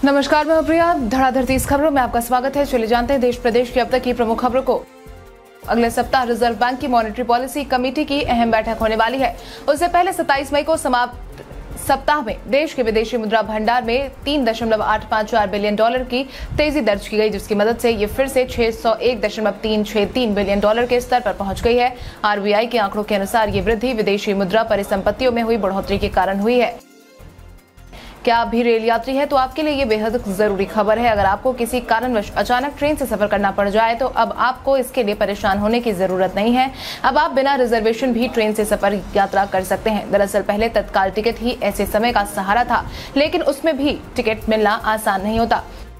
नमस्कार, मैं प्रिया। धड़ाधड़ 30 खबरों में आपका स्वागत है। चले जानते हैं देश प्रदेश की अब तक की प्रमुख खबरों को। अगले सप्ताह रिजर्व बैंक की मॉनेटरी पॉलिसी कमेटी की अहम बैठक होने वाली है। उससे पहले 27 मई को समाप्त सप्ताह में देश के विदेशी मुद्रा भंडार में $3.854 बिलियन की तेजी दर्ज की गई, जिसकी मदद से ये फिर से $601.363 बिलियन के स्तर पर पहुंच गई है। आरबीआई के आंकड़ों के अनुसार ये वृद्धि विदेशी मुद्रा परिसंपत्तियों में हुई बढ़ोतरी के कारण हुई है। क्या आप भी रेल यात्री हैं तो आपके लिए ये बेहद जरूरी खबर है। अगर आपको किसी कारणवश अचानक ट्रेन से सफर करना पड़ जाए तो अब आपको इसके लिए परेशान होने की जरूरत नहीं है। अब आप बिना रिजर्वेशन भी ट्रेन से सफर यात्रा कर सकते हैं। दरअसल पहले तत्काल टिकट ही ऐसे समय का सहारा था, लेकिन उसमें भी टिकट मिलना आसान नहीं होता।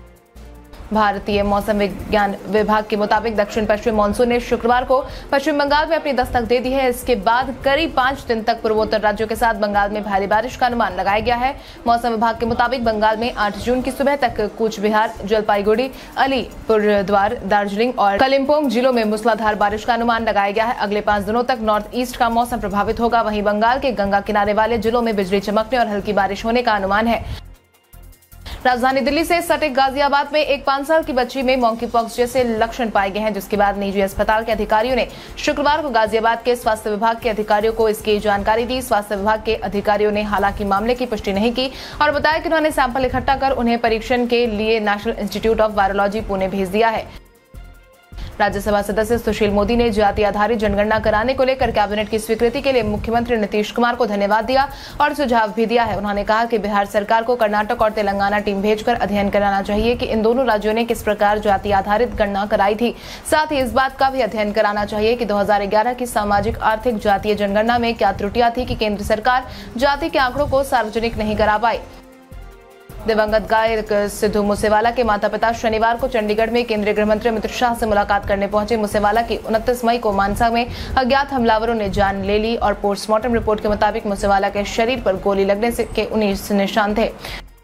भारतीय मौसम विज्ञान विभाग के मुताबिक दक्षिण पश्चिम मानसून ने शुक्रवार को पश्चिम बंगाल में अपनी दस्तक दे दी है। इसके बाद करीब 5 दिन तक पूर्वोत्तर राज्यों के साथ बंगाल में भारी बारिश का अनुमान लगाया गया है। मौसम विभाग के मुताबिक बंगाल में 8 जून की सुबह तक कूच बिहार, जलपाईगुड़ी, अलीपुरद्वार, दार्जिलिंग और कालिम्पोंग जिलों में मूसलाधार बारिश का अनुमान लगाया गया है। अगले 5 दिनों तक नॉर्थ ईस्ट का मौसम प्रभावित होगा। वहीं बंगाल के गंगा किनारे वाले जिलों में बिजली चमकने और हल्की बारिश होने का अनुमान है। राजधानी दिल्ली से सटे गाजियाबाद में एक 5 साल की बच्ची में मॉन्की पॉक्स जैसे लक्षण पाए गए हैं, जिसके बाद निजी अस्पताल के अधिकारियों ने शुक्रवार को गाजियाबाद के स्वास्थ्य विभाग के अधिकारियों को इसकी जानकारी दी। स्वास्थ्य विभाग के अधिकारियों ने हालांकि मामले की पुष्टि नहीं की और बताया कि उन्होंने सैंपल इकट्ठा कर उन्हें परीक्षण के लिए national institute of virology Pune भेज दिया है। राज्यसभा सदस्य सुशील मोदी ने जाति आधारित जनगणना कराने को लेकर कैबिनेट की स्वीकृति के लिए मुख्यमंत्री नीतीश कुमार को धन्यवाद दिया और सुझाव भी दिया है। उन्होंने कहा कि बिहार सरकार को कर्नाटक और तेलंगाना टीम भेजकर अध्ययन कराना चाहिए कि इन दोनों राज्यों ने किस प्रकार जाति आधारित गणना कराई थी। साथ ही इस बात का भी अध्ययन कराना चाहिए कि 2011 की सामाजिक आर्थिक जातीय जनगणना में क्या त्रुटियां थी कि केंद्र सरकार जाति के आंकड़ों को सार्वजनिक नहीं करा पाई। दिवंगत गायक सिद्धू मूसेवाला के माता पिता शनिवार को चंडीगढ़ में केंद्रीय गृह मंत्री अमित शाह से मुलाकात करने पहुंचे। मूसेवाला की 29 मई को मानसा में अज्ञात हमलावरों ने जान ले ली और पोस्टमार्टम रिपोर्ट के मुताबिक मूसेवाला के शरीर पर गोली लगने के 19 निशान थे।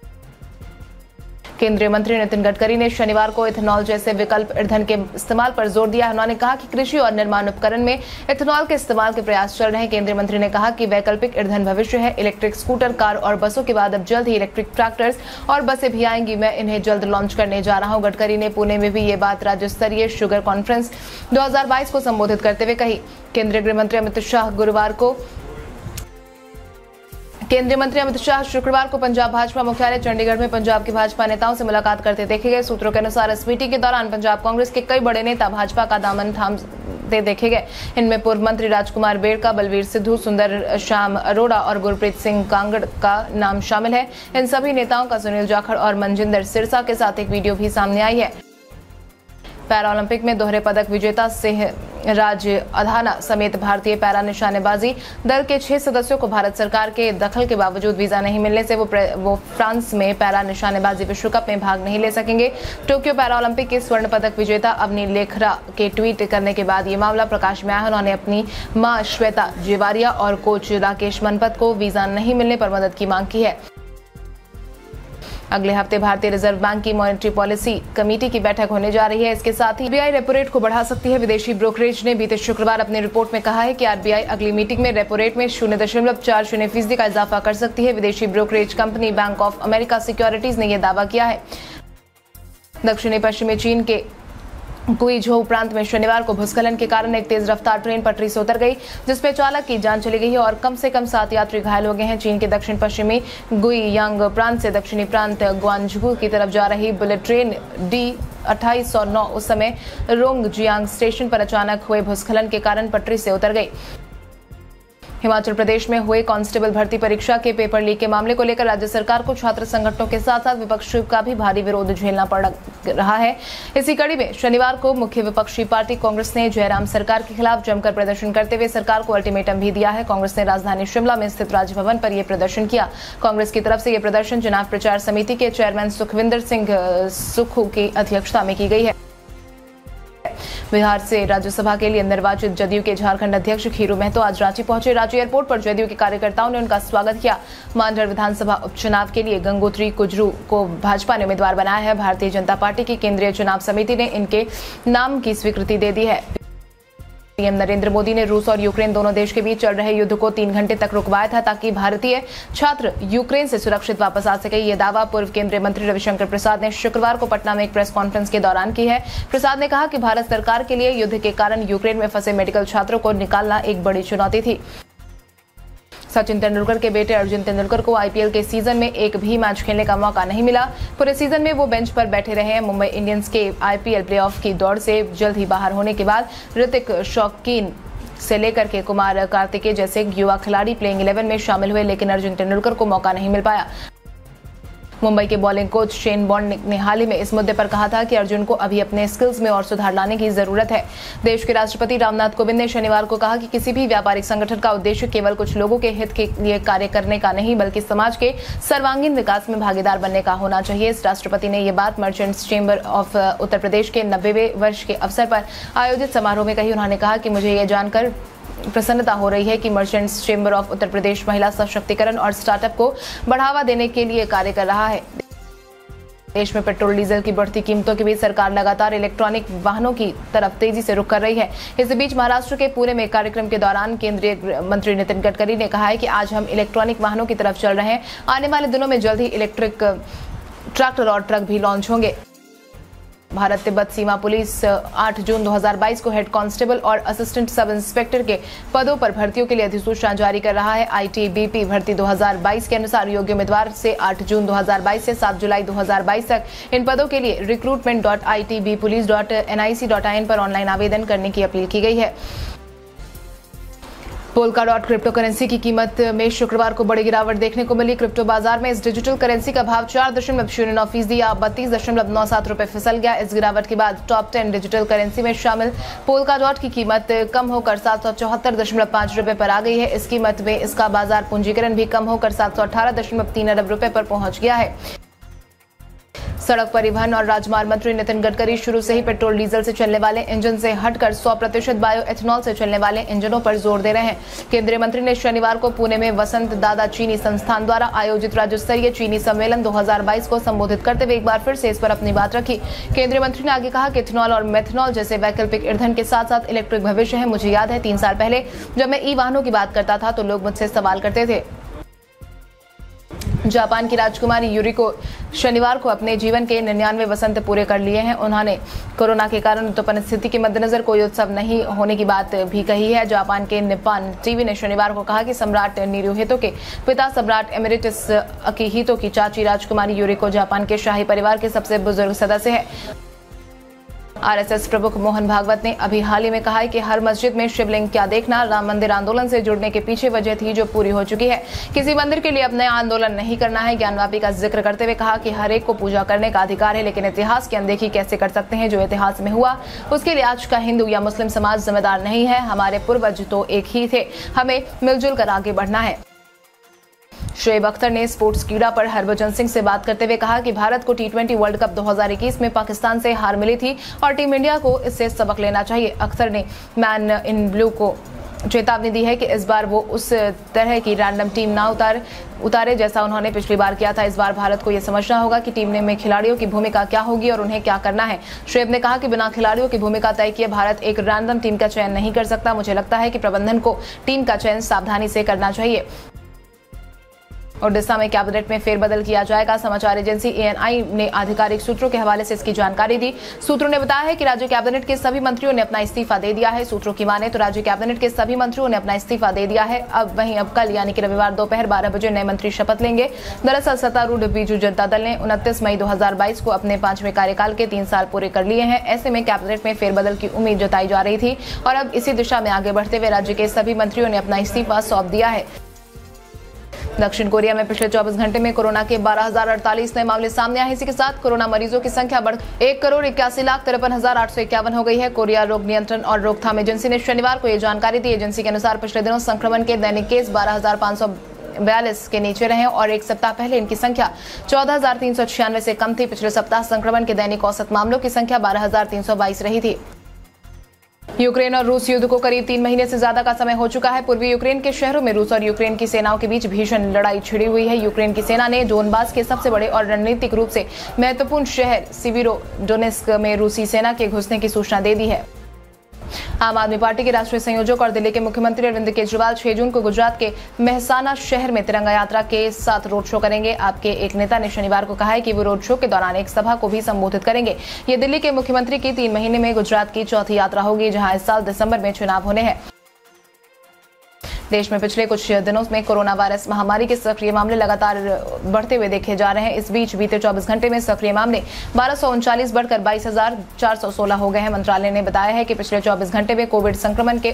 केंद्रीय मंत्री नितिन गडकरी ने शनिवार को इथेनॉल जैसे विकल्प ईंधन के इस्तेमाल पर जोर दिया है। उन्होंने कहा कि कृषि और निर्माण उपकरण में इथेनॉल के इस्तेमाल के प्रयास चल रहे हैं। केंद्रीय मंत्री ने कहा कि वैकल्पिक ईंधन भविष्य है। इलेक्ट्रिक स्कूटर, कार और बसों के बाद अब जल्द ही इलेक्ट्रिक ट्रैक्टर्स और बसें भी आएंगी। मैं इन्हें जल्द लॉन्च करने जा रहा हूं। गडकरी ने पुणे में भी ये बात राज्य स्तरीय शुगर कॉन्फ्रेंस 2022 को संबोधित करते हुए कही। केंद्रीय गृह मंत्री अमित शाह शुक्रवार को पंजाब भाजपा मुख्यालय चंडीगढ़ में पंजाब के भाजपा नेताओं से मुलाकात करते देखे गए। सूत्रों के अनुसार इस मीटिंग के दौरान पंजाब कांग्रेस के कई बड़े नेता भाजपा का दामन थामते देखे गए। इनमें पूर्व मंत्री राजकुमार बेड़का, बलवीर सिद्धू, सुंदर श्याम अरोड़ा और गुरप्रीत सिंह कांगड़ का नाम शामिल है। इन सभी नेताओं का सुनील जाखड़ और मनजिंदर सिरसा के साथ एक वीडियो भी सामने आई है। पैरालंपिक में दोहरे पदक विजेता सिंहराज अधाना समेत भारतीय पैरा निशानेबाजी दल के 6 सदस्यों को भारत सरकार के दखल के बावजूद वीजा नहीं मिलने से वो फ्रांस में पैरा निशानेबाजी विश्व कप में भाग नहीं ले सकेंगे। टोक्यो पैरालंपिक के स्वर्ण पदक विजेता अवनी लेखरा के ट्वीट करने के बाद ये मामला प्रकाश में आया। उन्होंने अपनी मां श्वेता जेवारिया और कोच राकेश मनपत को वीजा नहीं मिलने पर मदद की मांग की है। अगले हफ्ते भारतीय रिजर्व बैंक की मॉनेटरी पॉलिसी कमेटी की बैठक होने जा रही है। इसके साथ ही आरबीआई रेपो रेट को बढ़ा सकती है। विदेशी ब्रोकरेज ने बीते शुक्रवार अपनी रिपोर्ट में कहा है कि आरबीआई अगली मीटिंग में रेपो रेट में 0.40% का इजाफा कर सकती है। विदेशी brokerage company bank of America securities ने यह दावा किया है। दक्षिणी पश्चिमी चीन के गुइझोउ प्रांत में शनिवार को भूस्खलन के कारण एक तेज रफ्तार ट्रेन पटरी से उतर गई, जिसमें चालक की जान चली गई है और कम से कम 7 यात्री घायल हो गए हैं। चीन के दक्षिण पश्चिमी गुइयांग प्रांत से दक्षिणी प्रांत ग्वांझू की तरफ जा रही बुलेट ट्रेन D2809 उस समय रोंगजियांग स्टेशन पर अचानक हुए भूस्खलन के कारण पटरी से उतर गई। हिमाचल प्रदेश में हुए कांस्टेबल भर्ती परीक्षा के पेपर लीक के मामले को लेकर राज्य सरकार को छात्र संगठनों के साथ साथ विपक्ष का भी भारी विरोध झेलना पड़ रहा है। इसी कड़ी में शनिवार को मुख्य विपक्षी पार्टी कांग्रेस ने जयराम सरकार के खिलाफ जमकर प्रदर्शन करते हुए सरकार को अल्टीमेटम भी दिया है। कांग्रेस ने राजधानी शिमला में स्थित राजभवन पर यह प्रदर्शन किया। कांग्रेस की तरफ से यह प्रदर्शन चुनाव प्रचार समिति के चेयरमैन सुखविंदर सिंह सुक्खू की अध्यक्षता में की गई है। बिहार से राज्यसभा के लिए निर्वाचित जदयू के झारखंड अध्यक्ष खीरू महतो आज रांची पहुंचे। रांची एयरपोर्ट पर जदयू के कार्यकर्ताओं ने उनका स्वागत किया। मांझर विधानसभा उपचुनाव के लिए गंगोत्री कुजरू को भाजपा ने उम्मीदवार बनाया है। भारतीय जनता पार्टी की केंद्रीय चुनाव समिति ने इनके नाम की स्वीकृति दे दी है। पीएम नरेंद्र मोदी ने रूस और यूक्रेन दोनों देश के बीच चल रहे युद्ध को 3 घंटे तक रुकवाया था ताकि भारतीय छात्र यूक्रेन से सुरक्षित वापस आ सके। ये दावा पूर्व केंद्रीय मंत्री रविशंकर प्रसाद ने शुक्रवार को पटना में एक प्रेस कॉन्फ्रेंस के दौरान की है। प्रसाद ने कहा कि भारत सरकार के लिए युद्ध के कारण यूक्रेन में फंसे मेडिकल छात्रों को निकालना एक बड़ी चुनौती थी। सचिन तेंदुलकर के बेटे अर्जुन तेंदुलकर को आईपीएल के सीजन में एक भी मैच खेलने का मौका नहीं मिला। पूरे सीजन में वो बेंच पर बैठे रहे हैं। मुंबई इंडियंस के आईपीएल प्लेऑफ की दौड़ से जल्द ही बाहर होने के बाद ऋतिक शौकीन से लेकर के कुमार कार्तिकेय जैसे युवा खिलाड़ी प्लेइंग 11 में शामिल हुए, लेकिन अर्जुन तेंदुलकर को मौका नहीं मिल पाया। मुंबई के बॉलिंग कोच शेन बॉन्ड ने हाल ही में इस मुद्दे पर कहा था कि अर्जुन को अभी अपने स्किल्स में और सुधार लाने की जरूरत है। देश के राष्ट्रपति रामनाथ कोविंद ने शनिवार को कहा कि किसी भी व्यापारिक संगठन का उद्देश्य केवल कुछ लोगों के हित के लिए कार्य करने का नहीं, बल्कि समाज के सर्वांगीण विकास में भागीदार बनने का होना चाहिए। इस राष्ट्रपति ने ये बात merchants chamber of Uttar Pradesh के 90वें वर्ष के अवसर पर आयोजित समारोह में कही। उन्होंने कहा कि मुझे ये जानकर प्रसन्नता हो रही है कि merchants chamber of Uttar Pradesh महिला सशक्तिकरण और स्टार्टअप को बढ़ावा देने के लिए कार्य कर रहा है। देश में पेट्रोल डीजल की बढ़ती कीमतों के बीच सरकार लगातार इलेक्ट्रॉनिक वाहनों की तरफ तेजी से रुख कर रही है। इस बीच महाराष्ट्र के पुणे में कार्यक्रम के दौरान केंद्रीय मंत्री नितिन गडकरी ने कहा है कि आज हम इलेक्ट्रॉनिक वाहनों की तरफ चल रहे हैं। आने वाले दिनों में जल्द ही इलेक्ट्रिक ट्रैक्टर और ट्रक भी लॉन्च होंगे। भारत तिब्बत सीमा पुलिस 8 जून 2022 को हेड कांस्टेबल और असिस्टेंट सब इंस्पेक्टर के पदों पर भर्तियों के लिए अधिसूचना जारी कर रहा है। आईटीबीपी भर्ती 2022 के अनुसार योग्य उम्मीदवार से 8 जून 2022 से 7 जुलाई 2022 तक इन पदों के लिए recruitment.itbpolice.nic.in पर ऑनलाइन आवेदन करने की अपील की गई है। पोल्काडॉट क्रिप्टो करेंसी की कीमत में शुक्रवार को बड़ी गिरावट देखने को मिली। क्रिप्टो बाजार में इस डिजिटल करेंसी का भाव 4.09% या 32.97 रुपए फिसल गया। इस गिरावट के बाद टॉप 10 डिजिटल करेंसी में शामिल पोल्काडॉट की कीमत कम होकर 774.5 रुपए पर आ गई है। इस कीमत में इसका बाजार पूंजीकरण भी कम होकर 718.3 अरब रुपए पर पहुंच गया है। सड़क परिवहन और राजमार्ग मंत्री नितिन गडकरी शुरू से ही पेट्रोल डीजल से चलने वाले इंजन से हटकर 100% बायो एथेनॉल से चलने वाले इंजनों पर जोर दे रहे हैं। केंद्रीय मंत्री ने शनिवार को पुणे में वसंत दादा चीनी संस्थान द्वारा आयोजित राज्य स्तरीय चीनी सम्मेलन 2022 को संबोधित करते हुए एक बार फिर से इस पर अपनी बात रखी। केंद्रीय मंत्री ने आगे कहा कि इथेनॉल और मेथनॉल जैसे वैकल्पिक ईंधन के साथ साथ इलेक्ट्रिक भविष्य है। मुझे याद है 3 साल पहले जब मैं ई वाहनों की बात करता था तो लोग मुझसे सवाल करते थे। जापान की राजकुमारी यूरिको शनिवार को अपने जीवन के 99 वसंत पूरे कर लिए हैं। उन्होंने कोरोना के कारण उत्पन्न स्थिति के मद्देनजर कोई उत्सव नहीं होने की बात भी कही है। जापान के निप्पन टीवी ने शनिवार को कहा कि सम्राट निरुहितो के पिता सम्राट एमिरेटस अकिहितो की चाची राजकुमारी यूरिको जापान के शाही परिवार के सबसे बुजुर्ग सदस्य है। आरएसएस प्रमुख मोहन भागवत ने अभी हाल ही में कहा है कि हर मस्जिद में शिवलिंग क्या देखना राम मंदिर आंदोलन से जुड़ने के पीछे वजह थी जो पूरी हो चुकी है। किसी मंदिर के लिए अब नया आंदोलन नहीं करना है। ज्ञानवापी का जिक्र करते हुए कहा कि हर एक को पूजा करने का अधिकार है, लेकिन इतिहास की अनदेखी कैसे कर सकते हैं। जो इतिहास में हुआ उसके लिए आज का हिंदू या मुस्लिम समाज जिम्मेदार नहीं है। हमारे पूर्वज तो एक ही थे, हमें मिलजुल कर आगे बढ़ना है। शोएब अख्तर ने स्पोर्ट्स कीड़ा पर हरभजन सिंह से बात करते हुए कहा कि भारत को टी20 वर्ल्ड कप 2021 में पाकिस्तान से हार मिली थी और टीम इंडिया को इससे सबक लेना चाहिए। अख्तर ने मैन इन ब्लू को चेतावनी दी है कि इस बार वो उस तरह की रैंडम टीम ना उतारे जैसा उन्होंने पिछली बार किया था। इस बार भारत को यह समझना होगा कि टीम में खिलाड़ियों की भूमिका क्या होगी और उन्हें क्या करना है। शोएब ने कहा कि बिना खिलाड़ियों की भूमिका तय किए भारत एक रैंडम टीम का चयन नहीं कर सकता। मुझे लगता है कि प्रबंधन को टीम का चयन सावधानी से करना चाहिए। ओडिशा में कैबिनेट में फेरबदल किया जाएगा। समाचार एजेंसी एएनआई ने आधिकारिक सूत्रों के हवाले से इसकी जानकारी दी। सूत्रों ने बताया है कि राज्य कैबिनेट के सभी मंत्रियों ने अपना इस्तीफा दे दिया है। सूत्रों की माने तो राज्य कैबिनेट के सभी मंत्रियों ने अपना इस्तीफा दे दिया है। अब कल यानी कि रविवार दोपहर 12 बजे नए मंत्री शपथ लेंगे। दरअसल सत्तारूढ़ बीजू जनता दल ने 29 मई 2022 को अपने 5वें कार्यकाल के 3 साल पूरे कर लिए हैं। ऐसे में कैबिनेट में फेरबदल की उम्मीद जताई जा रही थी और अब इसी दिशा में आगे बढ़ते हुए राज्य के सभी मंत्रियों ने अपना इस्तीफा सौंप दिया है। दक्षिण कोरिया में पिछले 24 घंटे में कोरोना के 12,048 नए मामले सामने आए। इसी के साथ कोरोना मरीजों की संख्या बढ़ 1,81,53,851 हो गई है। कोरिया रोग नियंत्रण और रोकथाम एजेंसी ने शनिवार को यह जानकारी दी। एजेंसी के अनुसार पिछले दिनों संक्रमण के दैनिक केस 12,542 के नीचे रहे और एक सप्ताह पहले इनकी संख्या 14,396 से कम थी। पिछले सप्ताह संक्रमण के दैनिक औसत मामलों की संख्या 12,322 रही थी। यूक्रेन और रूस युद्ध को करीब 3 महीने से ज्यादा का समय हो चुका है। पूर्वी यूक्रेन के शहरों में रूस और यूक्रेन की सेनाओं के बीच भीषण लड़ाई छिड़ी हुई है। यूक्रेन की सेना ने डोनबास के सबसे बड़े और रणनीतिक रूप से महत्वपूर्ण शहर सिविरोडोनेस्क में रूसी सेना के घुसने की सूचना दे दी है। आम आदमी पार्टी के राष्ट्रीय संयोजक और दिल्ली के मुख्यमंत्री अरविंद केजरीवाल 6 जून को गुजरात के मेहसाना शहर में तिरंगा यात्रा के साथ रोड शो करेंगे। आपके एक नेता ने शनिवार को कहा है कि वो रोड शो के दौरान एक सभा को भी संबोधित करेंगे। ये दिल्ली के मुख्यमंत्री की 3 महीने में गुजरात की चौथी यात्रा होगी, जहां इस साल दिसंबर में चुनाव होने हैं। देश में पिछले कुछ दिनों में कोरोना वायरस महामारी के सक्रिय मामले लगातार बढ़ते हुए देखे जा रहे हैं। इस बीच बीते 24 घंटे में सक्रिय मामले 1239 बढ़कर 22,416 हो गए हैं। मंत्रालय ने बताया है कि पिछले 24 घंटे में कोविड संक्रमण के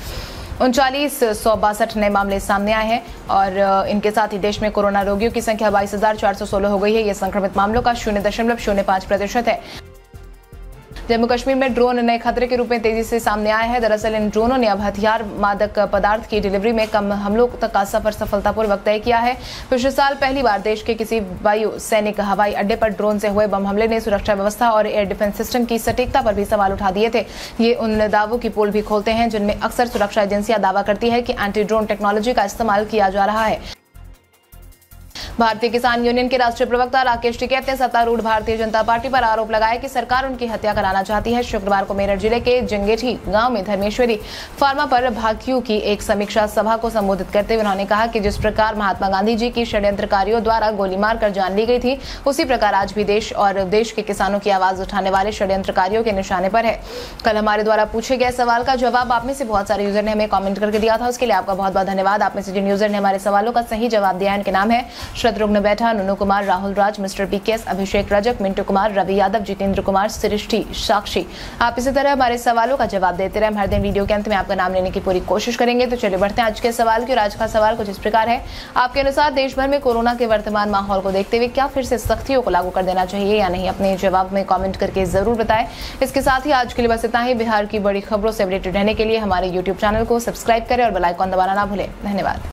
3962 नए मामले सामने आए हैं और इनके साथ ही देश में कोरोना रोगियों की संख्या 22,416 हो गई है। यह संक्रमित मामलों का 0.05% है। जम्मू कश्मीर में ड्रोन नए खतरे के रूप में तेजी से सामने आया है। दरअसल इन ड्रोनों ने अब हथियार, मादक पदार्थ की डिलीवरी में कम हमलों तक का सफर सफलतापूर्वक तय किया है। पिछले साल पहली बार देश के किसी वायु सैनिक हवाई अड्डे पर ड्रोन से हुए बम हमले ने सुरक्षा व्यवस्था और एयर डिफेंस सिस्टम की सटीकता पर भी सवाल उठा दिए थे। ये उन दावों की पोल भी खोलते हैं जिनमें अक्सर सुरक्षा एजेंसियां दावा करती है कि एंटी ड्रोन टेक्नोलॉजी का इस्तेमाल किया जा रहा है। भारतीय किसान यूनियन के राष्ट्रीय प्रवक्ता राकेश टिकैत ने सत्तारूढ़ भारतीय जनता पार्टी पर आरोप लगाया कि सरकार उनकी हत्या कराना चाहती है। शुक्रवार को मेरठ जिले के जंगेठी गांव में धर्मेश्वरी फार्मा पर भाकियों की एक समीक्षा सभा को संबोधित करते हुए उन्होंने कहा कि जिस प्रकार महात्मा गांधी जी की षड्यंत्रकारियों द्वारा गोली मारकर जान ली गई थी, उसी प्रकार आज भी देश और देश के किसानों की आवाज उठाने वाले षड्यंत्रकारियों के निशाने पर है। कल हमारे द्वारा पूछे गए सवाल का जवाब आप में से बहुत सारे यूजर ने हमें कॉमेंट करके दिया था, उसके लिए आपका बहुत बहुत धन्यवाद। आप में से जिन यूजर ने हमारे सवालों का सही जवाब दिया है उनके नाम है शत्रुघ्न बैठा, नुनू कुमार, राहुल राज, मिस्टर पीकेएस, अभिषेक रजक, मिंटू कुमार, रवि यादव, जितेंद्र कुमार, सृष्टि, साक्षी। आप इसी तरह हमारे सवालों का जवाब देते रहे। हर दिन वीडियो के अंत में आपका नाम लेने की पूरी कोशिश करेंगे। तो चलिए बढ़ते हैं आज के सवाल की। आज का सवाल कुछ इस प्रकार है, आपके अनुसार देश भर में कोरोना के वर्तमान माहौल को देखते हुए क्या फिर से सख्तियों को लागू कर देना चाहिए या नहीं? अपने जवाब में कॉमेंट करके जरूर बताएं। इसके साथ ही आज के लिए बस इतना ही। बिहार की बड़ी खबरों से अपडेटेड रहने के लिए हमारे यूट्यूब चैनल को सब्सक्राइब करें और बेल आइकन दबाना ना भूलें। धन्यवाद।